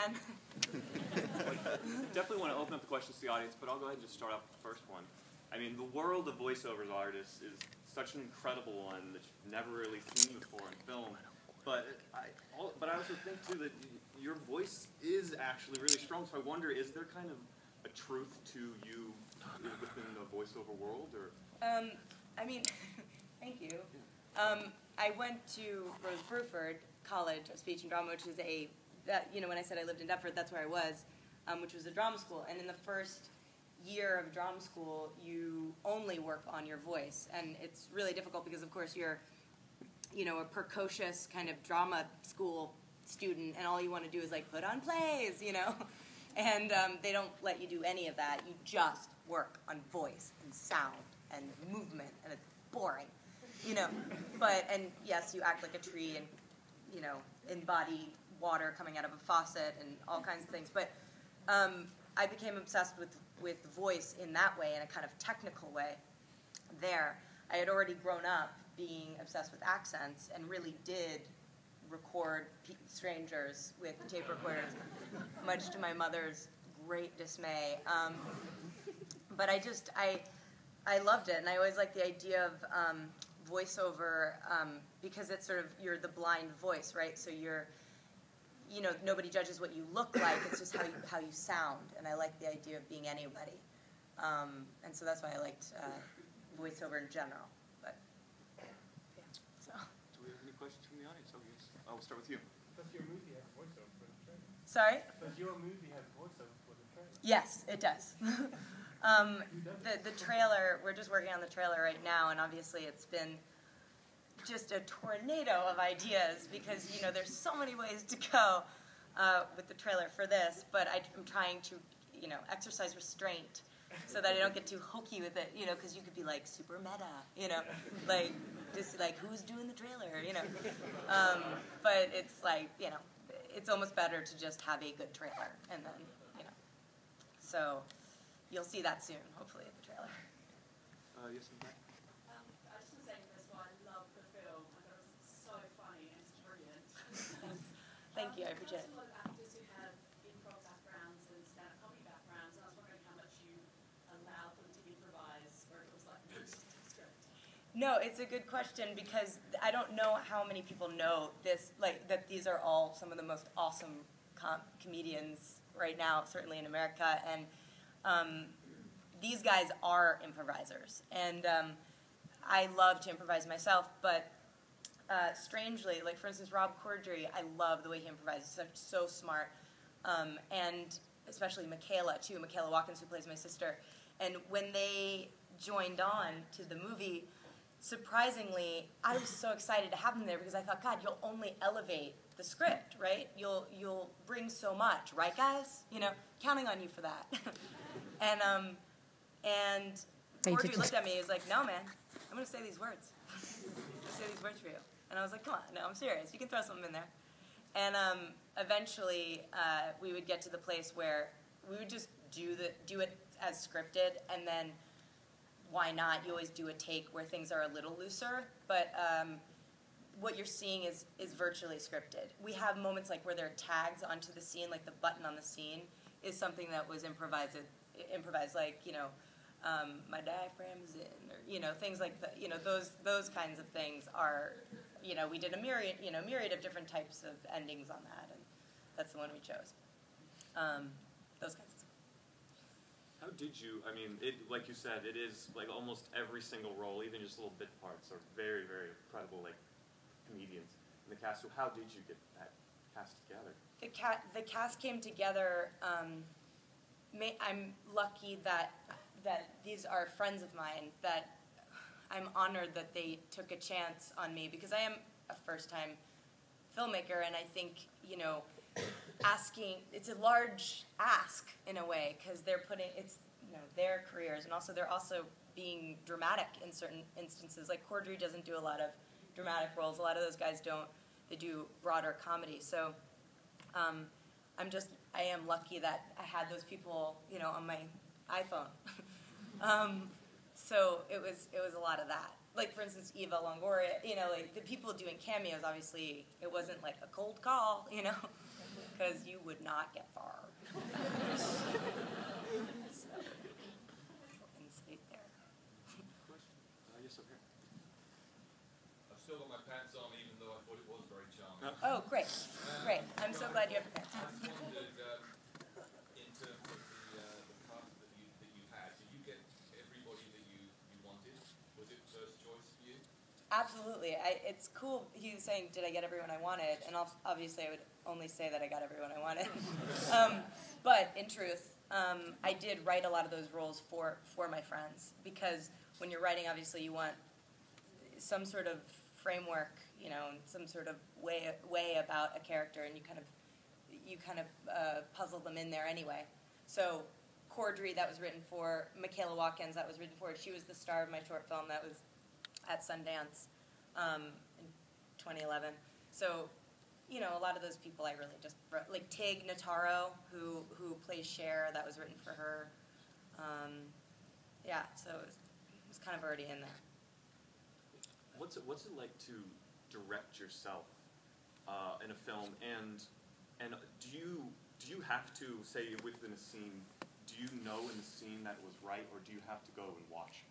again. Definitely want to open up the questions to the audience, but I'll go ahead and just start off with the first one. I mean, the world of voiceovers artists is such an incredible one that you've never really seen before in film. But I also think, too, that your voice is actually really strong. So I wonder, is there kind of a truth to you within the voiceover world? Or I mean, thank you. I went to Rose Bruford College of Speech and Drama, which is when I said I lived in Deptford, that's where I was, which was a drama school. And in the first year of drama school, you only work on your voice. And it's really difficult because, of course, you're, a precocious kind of drama school student, and all you want to do is, like, put on plays, And they don't let you do any of that. You just work on voice and sound and movement, and it's boring, and yes, you act like a tree and, embody water coming out of a faucet and all kinds of things. But I became obsessed with voice in that way, in a kind of technical way there. I had already grown up being obsessed with accents and really did record strangers with tape recorders, much to my mother's great dismay. But I loved it, and I always liked the idea of voiceover because it's sort of, you're the blind voice, right? So you're, nobody judges what you look like, it's just how you sound, and I like the idea of being anybody. And so that's why I liked voiceover in general. But, yeah, so. Do we have any questions from the audience? Oh, yes. I'll start with you. Does your movie have voiceover for the trailer? Sorry? Does your movie have voiceover for the trailer? Yes, it does. The trailer, we're just working on the trailer right now, and obviously it's been just a tornado of ideas because, there's so many ways to go with the trailer for this, but I'm trying to, exercise restraint so that I don't get too hokey with it, because you could be like super meta, like just like who's doing the trailer, but it's like, it's almost better to just have a good trailer, and then, so you'll see that soon, hopefully, in the trailer. Yes, ma'am. I was just saying this one, I love the film. I thought it was so funny and it's brilliant. Thank you, I appreciate it. There's a lot of actors who have improv backgrounds and stand-up comedy backgrounds, and I was wondering how much you allowed them to improvise, or it was like script. No, it's a good question because I don't know how many people know this, like that these are all some of the most awesome comedians right now, certainly in America, and these guys are improvisers, and I love to improvise myself, but strangely, like for instance, Rob Corddry, I love the way he improvises, so smart, and especially Michaela too, Michaela Watkins, who plays my sister, and when they joined on to the movie, surprisingly, I was so excited to have them there because I thought, God, you'll only elevate the script, right? You'll bring so much, right, guys? Counting on you for that. And Corddry looked at me. He was like, "No, man, I'm going to say these words. I'm going to say these words for you." And I was like, "Come on, no, I'm serious. You can throw something in there." And eventually, we would get to the place where we would just do it as scripted, and then why not? You always do a take where things are a little looser, but what you're seeing is virtually scripted. We have moments like where there are tags onto the scene, like the button on the scene is something that was improvised, like, my diaphragm is in, or, things like that, those kinds of things are, we did a myriad of different types of endings on that, and that's the one we chose. Those kinds of things. How did you, like you said, it is like almost every single role, even just little bit parts, are very, very incredible, like, comedians in the cast. So how did you get that cast together? The cast came together. I'm lucky that these are friends of mine, that I'm honored that they took a chance on me, because I am a first-time filmmaker, and I think, it's a large ask in a way, because they're putting, it's, their careers, and also they're also being dramatic in certain instances. Like Corddry doesn't do a lot of dramatic roles. A lot of those guys don't. They do broader comedy. So I am lucky that I had those people, on my iPhone. So it was a lot of that. Like, for instance, Eva Longoria, like the people doing cameos, obviously, it wasn't like a cold call, because you would not get far. So, insight there. Question? Yes, over here. I've still got my pants on, even though I thought it was very charming. Oh, great. Great. I'm so glad you have your pants I on. just wondered, in terms of the cast that you had, did you get everybody that you wanted? Was it first choice for you? Absolutely. It's cool. He was saying, did I get everyone I wanted? And obviously I would only say that I got everyone I wanted. But in truth, I did write a lot of those roles for my friends, because when you're writing, obviously you want some sort of framework, some sort of way about a character, and you kind of puzzle them in there anyway. So Cordry, that was written for. Michaela Watkins, that was written for. She was the star of my short film that was at Sundance in 2011. So, a lot of those people I really just wrote. Like Tig Notaro, who plays Cher, that was written for her. Yeah, so it was kind of already in there. What's it like to direct yourself in a film, and do you have to say within a scene? Do you know in the scene that it was right, or do you have to go and watch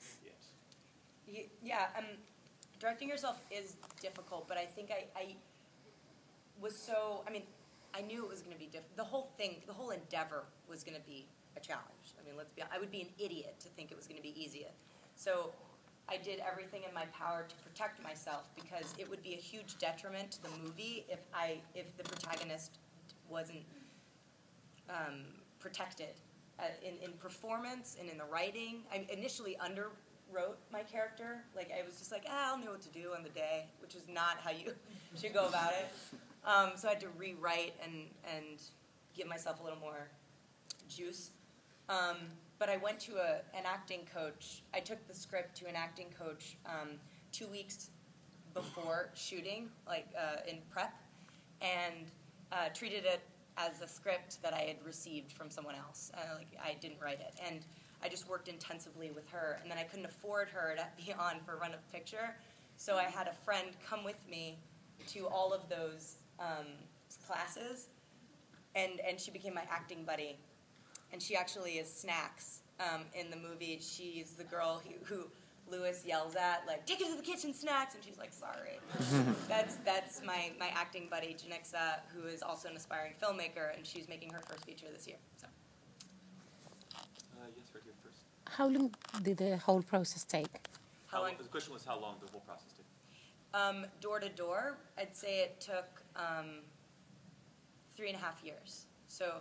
it? Yeah, directing yourself is difficult, but I think I was so. I mean, I knew it was going to be difficult. The whole endeavor was going to be a challenge. I mean, I would be an idiot to think it was going to be easy. So I did everything in my power to protect myself, because it would be a huge detriment to the movie if the protagonist wasn't protected in performance and in the writing. I initially underwrote my character. Like, I was just like, I'll know what to do on the day, which is not how you should go about it. So I had to rewrite and give myself a little more juice. But I went to an acting coach. I took the script to an acting coach 2 weeks before shooting, in prep, and treated it as a script that I had received from someone else. I didn't write it. And I just worked intensively with her. And then I couldn't afford her to be on for Run of the Picture. So I had a friend come with me to all of those classes. And she became my acting buddy. And she actually is Snacks in the movie. She's the girl who Lewis yells at, like, take it to the kitchen, Snacks, and she's like, sorry. That's my acting buddy, Janixa, who is also an aspiring filmmaker, and she's making her first feature this year. So. Yes, right here first. How long did the whole process take? How long? The question was how long the whole process took. Door to door, I'd say it took 3.5 years. So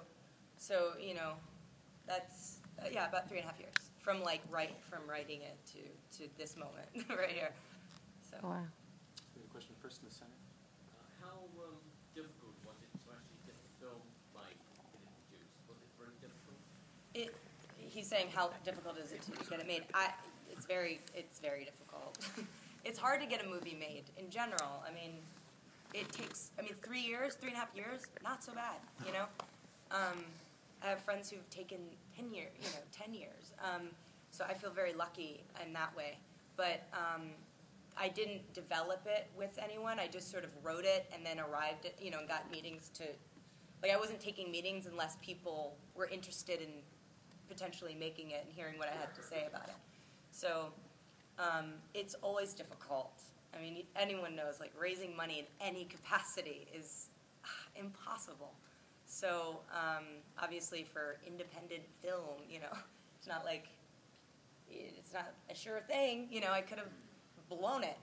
that's about 3.5 years from writing it to this moment right here. So. Wow. The question first in the center. How difficult was it to actually get the film introduced? Was it very difficult? He's saying how difficult is it to get it made? It's very difficult. It's hard to get a movie made in general. I mean, it takes 3 years, 3.5 years, not so bad, I have friends who've taken 10 years, 10 years. So I feel very lucky in that way. But I didn't develop it with anyone. I just sort of wrote it and then arrived at, and got meetings to, I wasn't taking meetings unless people were interested in potentially making it and hearing what I had to say about it. So it's always difficult. I mean, anyone knows, raising money in any capacity is impossible. So obviously for independent film, it's not it's not a sure thing. I could have blown it,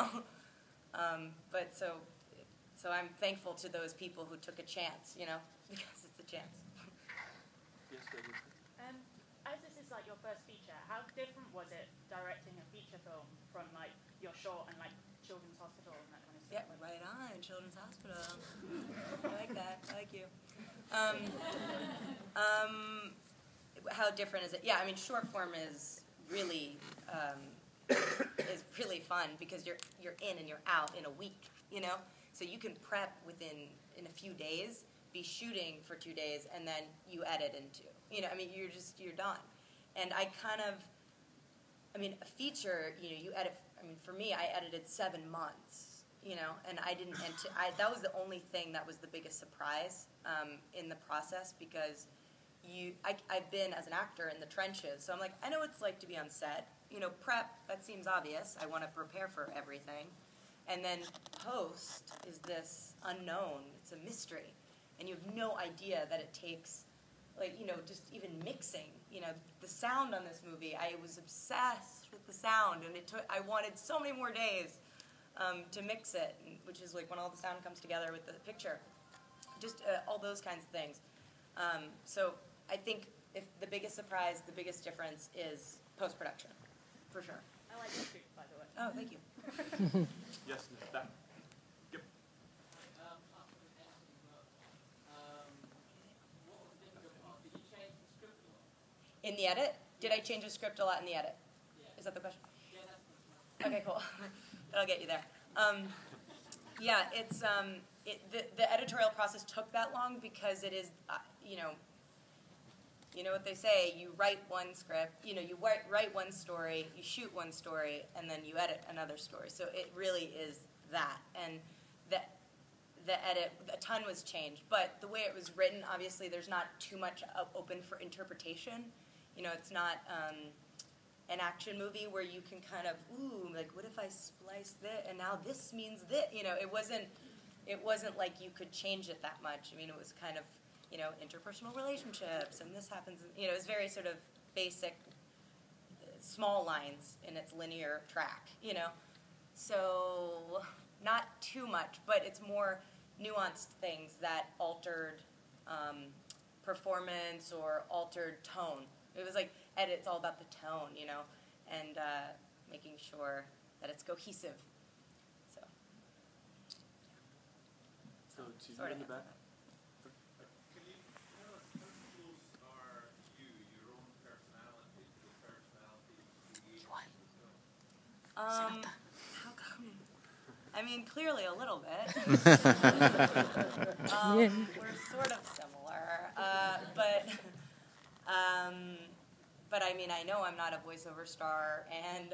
But so I'm thankful to those people who took a chance, because it's a chance. Yes, right here. As this is your first feature, how different was it directing a feature film from your short and Children's Hospital and that kind of stuff? Yeah, right on, Children's Hospital. I like that. I like you. How different is it? Yeah, short form is really fun because you're in and you're out in a week, So you can prep in a few days, be shooting for 2 days, and then you edit in 2. You're done. And I a feature, you edit. For me, I edited 7 months, and I didn't, that was the only thing that was the biggest surprise in the process, because I've been, as an actor, in the trenches, so I'm like, I know what it's like to be on set. Prep, that seems obvious. I want to prepare for everything. And then post is this unknown. It's a mystery. And you have no idea that it takes, just even mixing. The sound on this movie, I was obsessed with the sound, and I wanted so many more days to mix it, which is like when all the sound comes together with the picture. Just all those kinds of things. So I think if the biggest surprise, the biggest difference is post-production, for sure. I like it too, by the way. Oh, thank you. Yes, that. Yep. After the editing work, what was the difficult part? Did you change the script a lot? In the edit? Did I change the script a lot in the edit? Yeah. Is that the question? Yeah, that's the Okay, cool. That'll get you there. Yeah, it's the editorial process took that long because it is, you know what they say, you write one script, you write one story, you shoot one story, and then you edit another story. So it really is that. And the edit, a ton was changed. But the way it was written, obviously, there's not too much open for interpretation. It's not an action movie where you can kind of, what if I splice this, and now this means this? It wasn't like you could change it that much. It was kind of, interpersonal relationships, and this happens, it was very sort of basic, small lines in its linear track, So not too much, but it's more nuanced things that altered performance or altered tone. It was like, edit's all about the tone, and making sure that it's cohesive. So To you sort in of the back. Can you tell us how close are you, your own personality, to the personality of the how come? Clearly a little bit. Yeah. We're sort of similar, but I know I'm not a voiceover star, and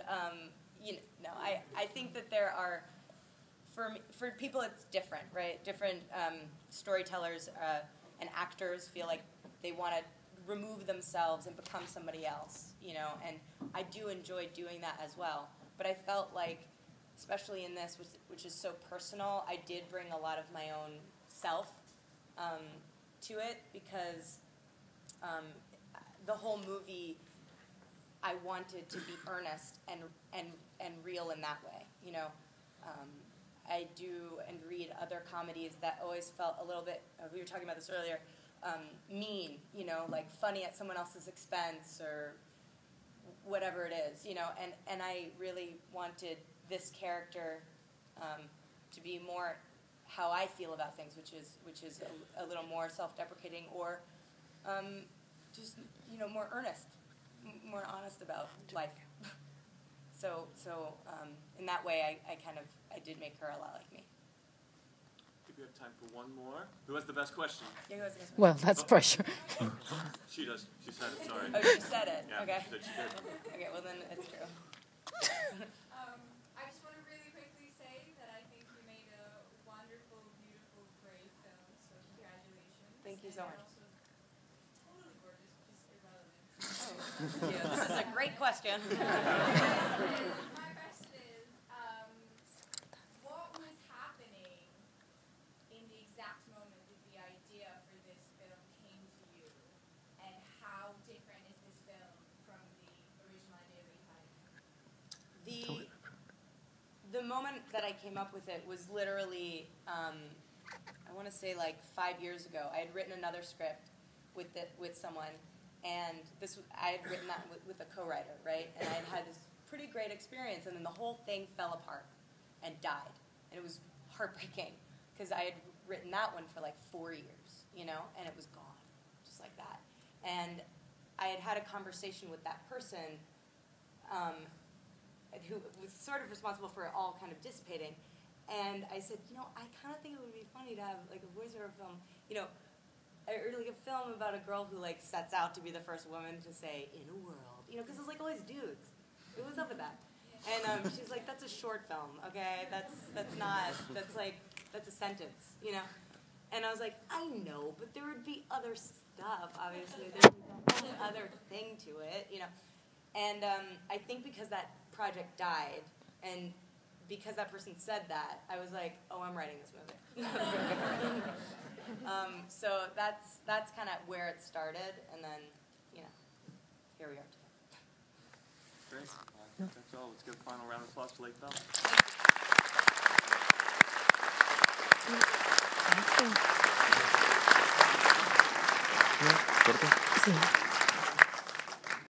I think that there are, for people it's different, right? Different storytellers and actors feel like they want to remove themselves and become somebody else, and I do enjoy doing that as well. But I felt like, especially in this, which is so personal, I did bring a lot of my own self to it, because the whole movie, I wanted to be earnest and real in that way. I do and read other comedies that always felt a little bit, we were talking about this earlier, mean, like funny at someone else's expense or whatever it is, and I really wanted this character to be more how I feel about things, which is a little more self-deprecating, or just more earnest, more honest about life. So in that way, I did make her a lot like me. I think we have time for one more. Who has the best question? Yeah, who has the best Well, that's pressure. She does. She said it. Sorry. Oh, she said it. Yeah, Okay. she said she did. Okay, well then it's true. I just want to really quickly say that I think you made a wonderful, beautiful, great film, so congratulations. Thank you so And much. also totally gorgeous, which is irrelevant. Oh, thank you. This is a great question. My question is, what was happening in the exact moment that the idea for this film came to you, and how different is this film from the original idea that you had? The moment that I came up with it was literally, I want to say like 5 years ago. I had written another script with someone, and I had written that with a co-writer, right? And I had this pretty great experience, and then the whole thing fell apart and died, and it was heartbreaking because I had written that one for like 4 years, and it was gone, just like that. And I had a conversation with that person who was sort of responsible for it all kind of dissipating, and I said, I kind of think it would be funny to have like a voiceover film, or like a film about a girl who like sets out to be the first woman to say "in a world," because it's like always dudes. What's up with that? And she's like, that's a short film, okay? That's a sentence, you know? And I was like, I know, but there would be other stuff, obviously. There's one other thing to it, you know? And I think because that project died, and because that person said that, I was like, oh, I'm writing this movie. So that's kind of where it started, and then, you know, here we are today. Great. That's all. Let's give a final round of applause for Lake Bell. Sí.